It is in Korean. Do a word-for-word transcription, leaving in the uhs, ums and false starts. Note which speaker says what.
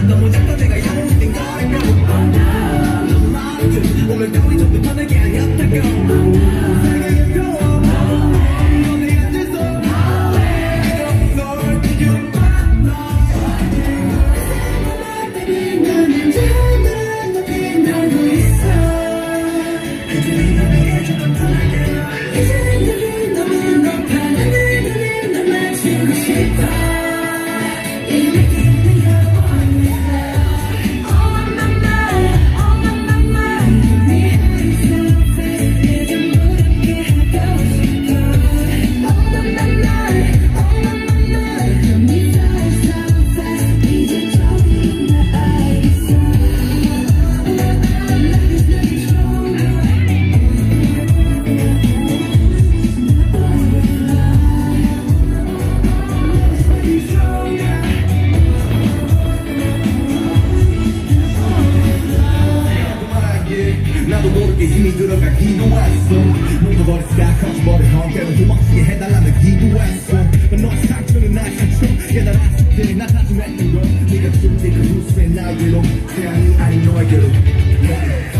Speaker 1: 너무 작다 내가 영원히 된 거라고 넌 말했지 오늘 따위 좀 더 편하게 아니었다고 세상에 펴워 너네 앉아서 이런 널 뒤집어 나는 자는 높이 날고 있어 그들이 너에게 해주던 편하게 이제는 그들이 너무 높아 하늘들이 널 맞추고 싶어 나도 모르게 힘이 들어가기도 했어 뭉쳐버린 스타커지 머리 헝깨로 도망치게 해달라며 기도했어 너 상처는 나의 상처 깨달았을 때 나 다짐했던 거 네가 준 네 그 후수에 날 위로 태양이 아닌 너에게로